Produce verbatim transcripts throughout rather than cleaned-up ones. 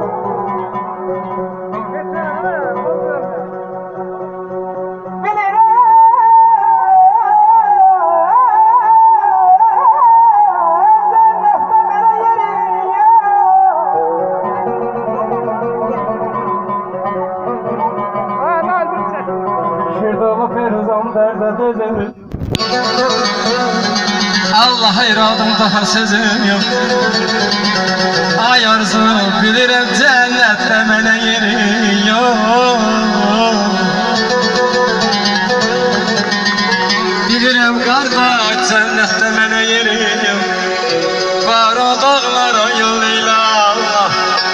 Allah hayradım daha sözüm yok. Ay arzu bilirim cennette mene yeri yok. Bilirim kardeş cennette mene yeri yok. Var o dağlara yol eyle Allah.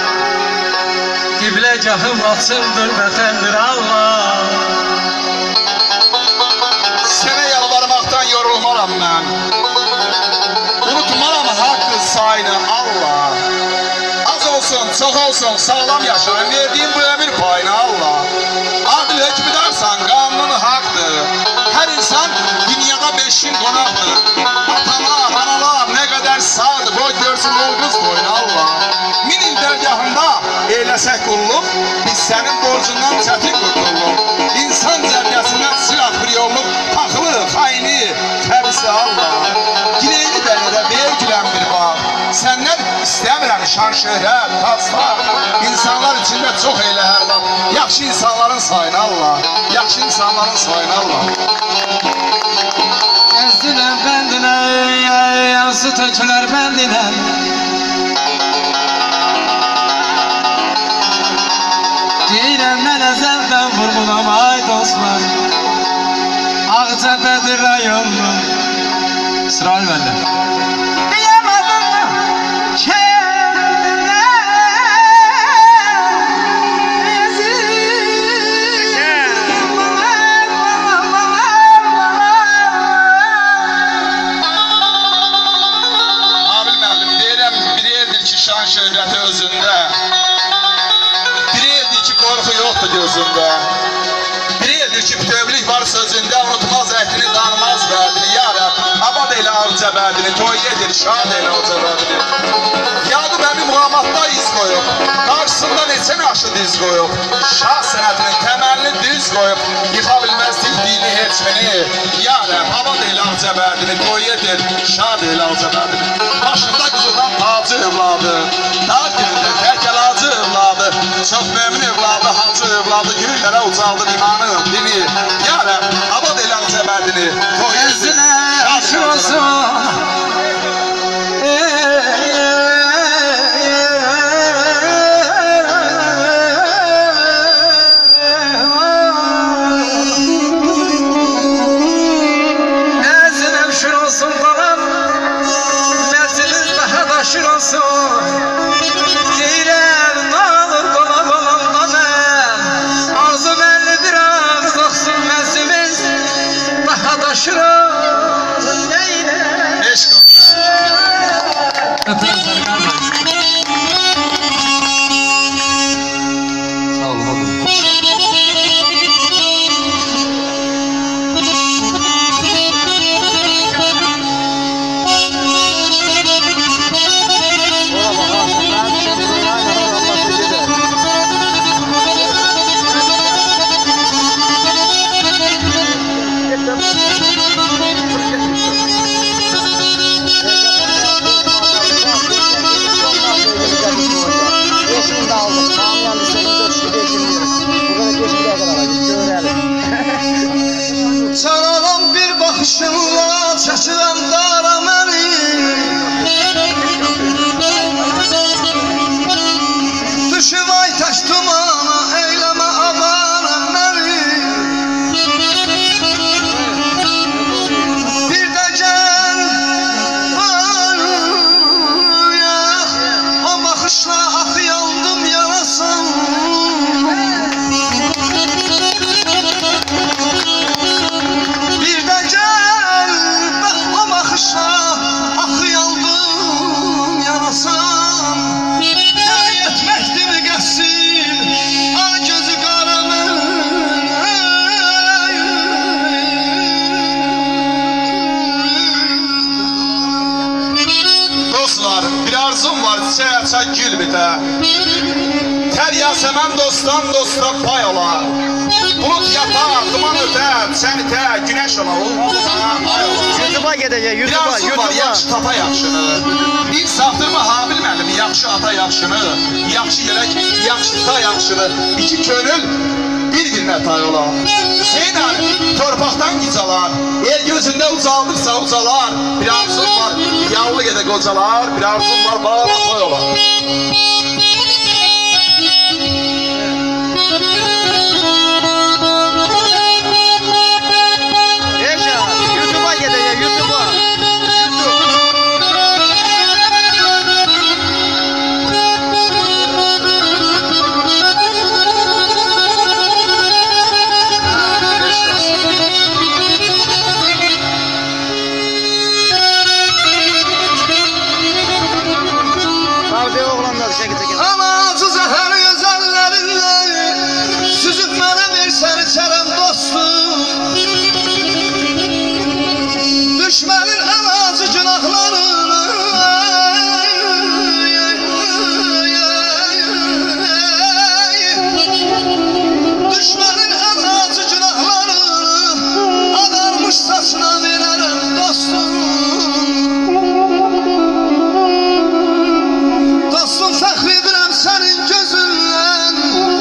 Qibləgahım açıldır vətəndir Allah. Sənə yalvarmaqdan yorulmaram mən. Unutmaram haqqı sayını Allah. Az olsun, çox olsun, sağlam yaşayın, verdiğim bu ömür payını Allah. Adil hükmüdarsan, qanunun haqqdır. Hər insan dünyada beşin qonaqdır. Atalar, analar nə qədər sağdır, boy görsün olquz boyun Allah. Min il dərgahında eyləsək qulluq, biz sənin borcundan çətin qurtulluq. İnsan cərgəsindən silah bir yolluq, taxılı, xayni, xəbisi Allah. Gireyli dərədə vergilən bir bağ. Səndən istəmirəm şan şöhrət, taslar. İnsanlar içində çox eylə hər vaxt. Yaxşı insanların sayını Allah. Yaxşı insanların sayını Allah. Əzdilər bəndinə, yansı tökülər bəndinə. Deyirəm mən əzəldən vurğulam ay dostlar. Ağcəbədir rayonlu İsrail bəndə. Şan şöhrəti özündə. Bir eldir ki qorxu yoxdur gözündə. Bir eldir ki bütövlük var sözündə. Unutmaz ətini, danmaz bərdini. Ya Rəb, abad elə avcəbədini. Toy edir, şad elə avcəbədini. Yaqub əmi muhammadda iz qoyub. Qarşısında neçə naşı diz qoyub. Şah sənətinin təməlini düz qoyub. Yıxa bilməzdik dini heçmini. Ya Rəb, abad elə avcəbədini. Toy edir, şad elə avcəbədini. Başında qızıdan tacı övladı. Dar günündə tək əlacı övladı. Çox məmin övladı, hacı övladı. Güllərə ucaldır imanı, dini. Ya Rəb, abad elə avcəbədini. Toy edir, şad elə avcəbədini. Yetər Yasəmən dostdan dosta pay olar. Bulut yatar, duman ötər, sən itər, günəş olar. Ay olar. YouTube'a gedəcək, YouTube'a, Biraz var, yaxşı YouTube'a. tapa yaxşını. İnsafdırmı Habil müəllim, yaxşı ata yaxşını, yaxşı yerək, yaxşı ta yaxşını. İki könül bir-birinə tay olar. Hüseyin Ali torpaqdan gicalar, el gözündə ucaldırsa ucalar. Bir arzum var, yavlı gedə qocalar, bir arzum var, bağla toy olar. Yaşa, YouTube'a gedəcək, YouTube'a. Abi oğlanlar çekil çekil. Amacı zəhər gözəllərinlə süzüb mənə versən içərəm dostum. Düşmənin ən acı günahlarını Düşmənin ən acı günahlarını ağarmış saçına verərəm dostum. Dostum fəxr edirəm sənin gözündən,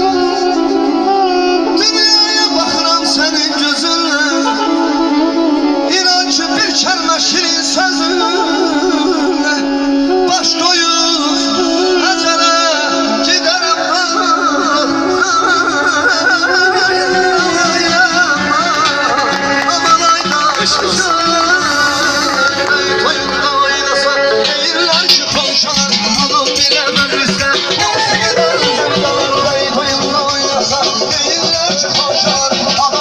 dünyaya baxıram sənin gözündən. İnan ki bir kəlmə şirin sözünlə baş qoyub əcələ gedərəm mən. Aman ayda toyunda oynasa deyirlər ki konşalar alıb biləməm bizdən. Toyunda oynasa deyirlər ki konşalar alıb